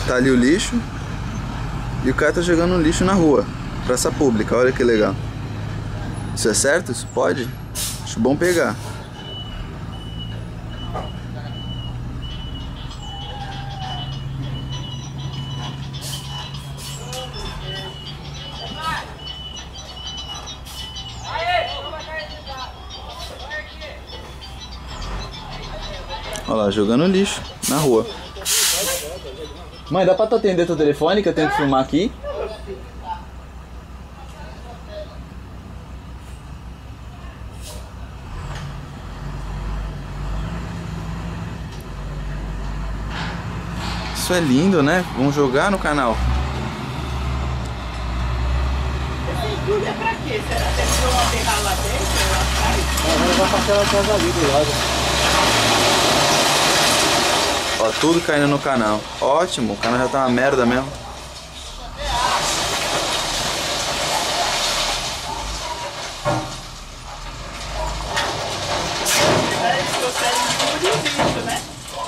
Tá ali o lixo. E o cara tá jogando lixo na rua. Praça pública, olha que legal. Isso é certo? Isso pode? Acho bom pegar. Olha lá, jogando lixo na rua. Mãe, dá pra tu atender teu telefone que eu tenho que filmar aqui? Isso é lindo, né? Vamos jogar no canal. Esse entulho é pra quê? Será que eles vão aterrar lá dentro ou atrás? Agora vai passar a casa ali do lado. Ó, tudo caindo no canal. Ótimo, o canal já tá uma merda mesmo. Eles trouxeram entulho e lixo, né?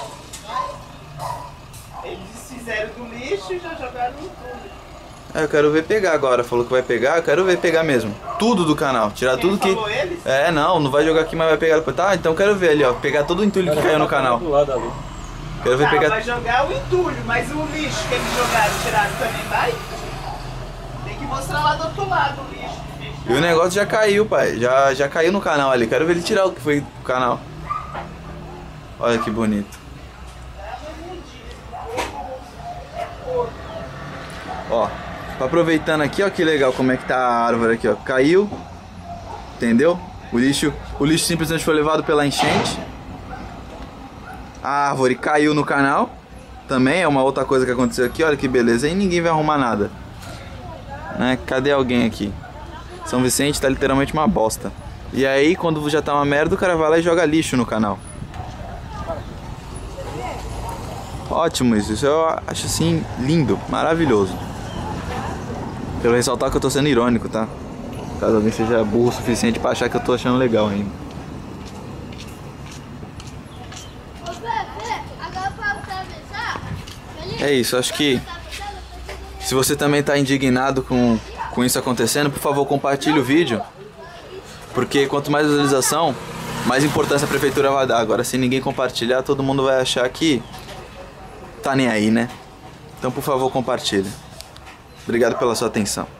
Eles fizeram do lixo e já jogaram no entulho. É, eu quero ver pegar agora. Falou que vai pegar, eu quero ver pegar mesmo. Tudo do canal, tirar Quem tudo que... falou eles? É, não vai jogar aqui, mas vai pegar depois. Tá, então eu quero ver ali, ó. Pegar todo o entulho que caiu no canal. Do lado ali. Quero ver Tá, pegar... vai jogar o entulho, mas o lixo que eles jogaram, tiraram também vai? Tem que mostrar lá do outro lado o lixo. E o negócio já caiu, pai. Já caiu no canal ali. Quero ver ele tirar o que foi do canal. Olha que bonito. Ó, aproveitando aqui, ó que legal como é que tá a árvore aqui, ó. Caiu. Entendeu? O lixo simplesmente foi levado pela enchente. A árvore caiu no canal. Também é uma outra coisa que aconteceu aqui. Olha que beleza. E ninguém vai arrumar nada, né? Cadê alguém aqui? São Vicente tá literalmente uma bosta. E aí quando já tá uma merda, o cara vai lá e joga lixo no canal. Ótimo isso. Isso eu acho assim lindo, maravilhoso. Quero ressaltar que eu tô sendo irônico, tá? Caso alguém seja burro o suficiente pra achar que eu tô achando legal ainda. É isso, acho que se você também tá indignado com isso acontecendo, por favor compartilhe o vídeo. Porque quanto mais visualização, mais importância a prefeitura vai dar. Agora se ninguém compartilhar, todo mundo vai achar que tá nem aí, né? Então por favor compartilhe. Obrigado pela sua atenção.